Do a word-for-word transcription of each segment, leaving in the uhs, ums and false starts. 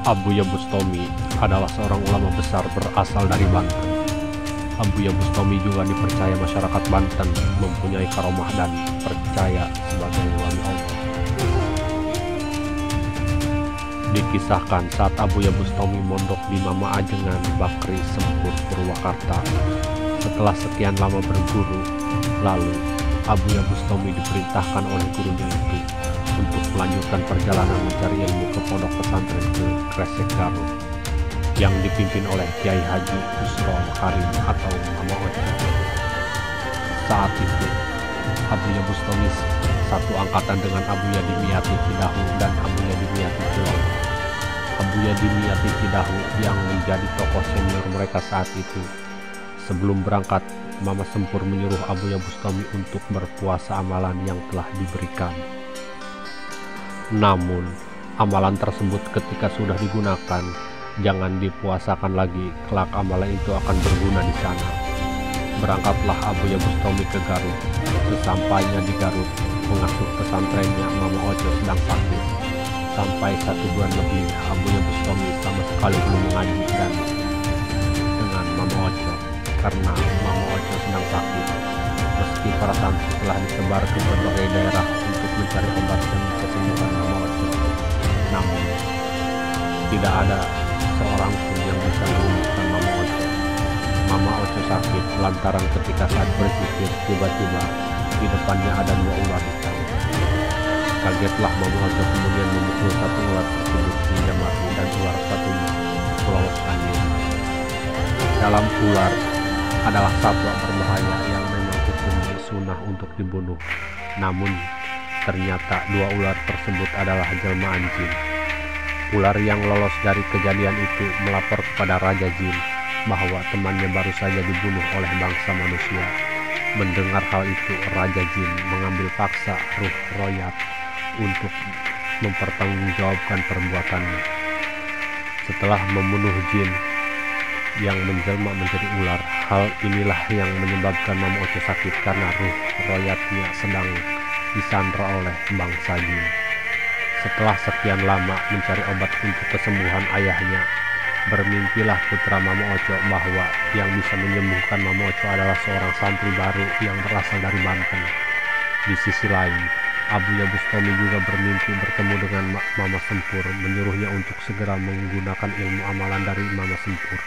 Abuya Bustami adalah seorang ulama besar berasal dari Banten. Abuya Bustami juga dipercaya masyarakat Banten mempunyai karomah dan percaya sebagai wali Allah. Dikisahkan saat Abuya Bustami mondok di Mama Ajengan Bakri Sempur Purwakarta, setelah sekian lama berguru, lalu Abuya Bustami diperintahkan oleh gurunya itu untuk melanjutkan perjalanan mencari ilmu ke pondok pesantren ke Kresek Garut yang dipimpin oleh Kiai Haji Husrol Karim atau Mama Oco. Saat itu Abuya Bustami satu angkatan dengan Abuya Dimyati Cidahu dan Abuya Dimyati Cilol. Abuya Dimyati Cidahu yang menjadi tokoh senior mereka saat itu. Sebelum berangkat, Mama Sempur menyuruh Abuya Bustami untuk berpuasa amalan yang telah diberikan. Namun, amalan tersebut ketika sudah digunakan, jangan dipuasakan lagi, kelak amalan itu akan berguna di sana. Berangkatlah Abuya Bustami ke Garut. Sesampainya di Garut, pengasuh pesantrennya Mama Oco sedang sakit. Sampai satu bulan lebih, Abuya Bustami sama sekali belum mengaji dan dengan Mama Oco karena Mama Oco sedang sakit. Meski para santri telah disebar ke berbagai daerah untuk mencari obat dan kesembuhan Mama Oco, namun tidak ada seorang pun yang bisa menyembuhkan Mama Oco. Mama Oco sakit lantaran ketika saat berzikir tiba-tiba di depannya ada dua ular hitam. Kagetlah Mama Oco kemudian memukul satu ular tersebut hingga mati dan ular satunya lolos angin. Dalam ular adalah satwa berbahaya yang memang hukumnya sunnah untuk dibunuh. Namun ternyata dua ular tersebut adalah jelmaan jin. Ular yang lolos dari kejadian itu melapor kepada Raja Jin bahwa temannya baru saja dibunuh oleh bangsa manusia. Mendengar hal itu, Raja Jin mengambil paksa ruh royat untuk mempertanggungjawabkan perbuatannya. Setelah membunuh jin yang menjelma menjadi ular, hal inilah yang menyebabkan Mama Oco sakit karena ruh royatnya sedang disandra oleh bangsa jin. Setelah sekian lama mencari obat untuk kesembuhan ayahnya, bermimpilah putra Mama Oco bahwa yang bisa menyembuhkan Mama Oco adalah seorang santri baru yang berasal dari Banten. Di sisi lain, Abuya Bustami juga bermimpi bertemu dengan Mama Sempur, menyuruhnya untuk segera menggunakan ilmu amalan dari Mama Sempur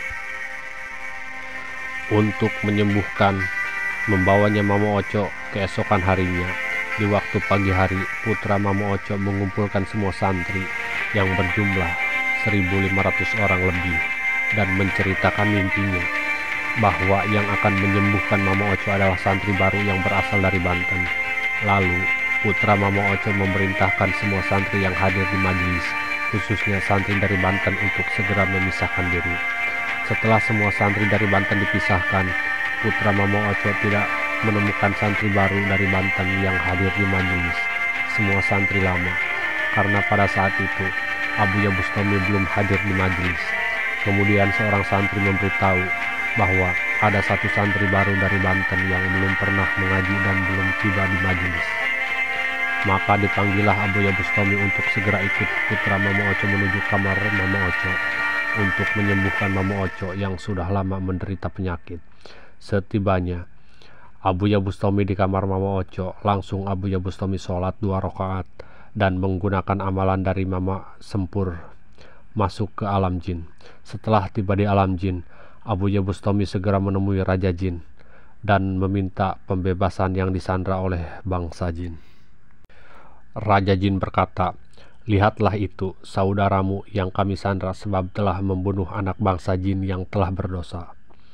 untuk menyembuhkan. Membawanya Mama Oco keesokan harinya. Di waktu pagi hari, putra Mama Oco mengumpulkan semua santri yang berjumlah seribu lima ratus orang lebih dan menceritakan mimpinya bahwa yang akan menyembuhkan Mama Oco adalah santri baru yang berasal dari Banten. Lalu putra Mama Oco memerintahkan semua santri yang hadir di majelis, khususnya santri dari Banten, untuk segera memisahkan diri. Setelah semua santri dari Banten dipisahkan, putra Mama Oco tidak menemukan santri baru dari Banten yang hadir di majelis. Semua santri lama, karena pada saat itu Abuya Bustami belum hadir di majelis. Kemudian seorang santri memberitahu bahwa ada satu santri baru dari Banten yang belum pernah mengaji dan belum tiba di majelis. Maka dipanggillah Abuya Bustami untuk segera ikut putra Mama Oco menuju kamar Mama Oco untuk menyembuhkan Mama Oco yang sudah lama menderita penyakit. Setibanya Abuya Bustami di kamar Mama Oco, langsung Abuya Bustami sholat dua rakaat dan menggunakan amalan dari Mama Sempur masuk ke alam jin. Setelah tiba di alam jin, Abuya Bustami segera menemui Raja Jin dan meminta pembebasan yang disandra oleh bangsa jin. Raja Jin berkata, "Lihatlah itu saudaramu yang kami sandra sebab telah membunuh anak bangsa jin yang telah berdosa."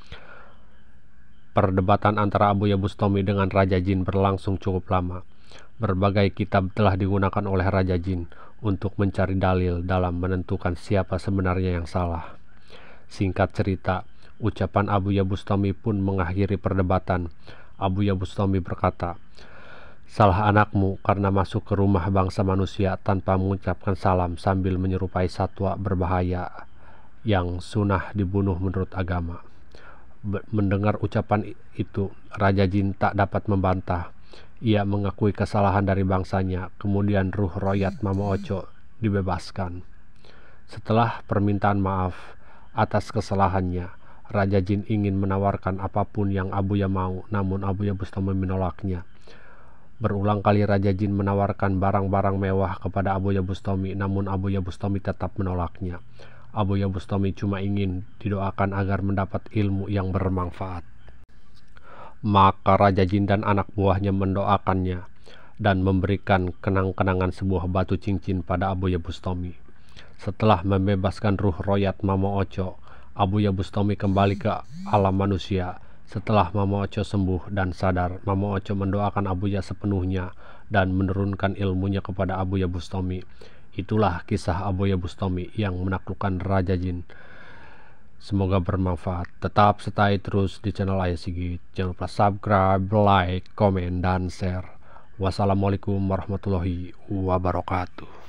Perdebatan antara Abuya Bustami dengan Raja Jin berlangsung cukup lama. Berbagai kitab telah digunakan oleh Raja Jin untuk mencari dalil dalam menentukan siapa sebenarnya yang salah. Singkat cerita, ucapan Abuya Bustami pun mengakhiri perdebatan. Abuya Bustami berkata, "Salah anakmu karena masuk ke rumah bangsa manusia tanpa mengucapkan salam sambil menyerupai satwa berbahaya yang sunnah dibunuh menurut agama." Mendengar ucapan itu, Raja Jin tak dapat membantah. Ia mengakui kesalahan dari bangsanya. Kemudian ruh royat Mama Oco dibebaskan. Setelah permintaan maaf atas kesalahannya, Raja Jin ingin menawarkan apapun yang Abuya mau, namun Abuya Bustami menolaknya. Berulang kali Raja Jin menawarkan barang-barang mewah kepada Abuya Bustami, namun Abuya Bustami tetap menolaknya. Abuya Bustami cuma ingin didoakan agar mendapat ilmu yang bermanfaat. Maka Raja Jin dan anak buahnya mendoakannya dan memberikan kenang-kenangan sebuah batu cincin pada Abuya Bustami. Setelah membebaskan ruh royat Mama Ocho, Abuya Bustami kembali ke alam manusia. Setelah Mama Ocho sembuh dan sadar, Mama Ocho mendoakan Abuya sepenuhnya dan menurunkan ilmunya kepada Abuya Bustami. Itulah kisah Abuya Bustami yang menaklukkan Raja Jin. Semoga bermanfaat. Tetap stay terus di channel Ayah Sigit. Jangan lupa subscribe, like, komen, dan share. Wassalamualaikum warahmatullahi wabarakatuh.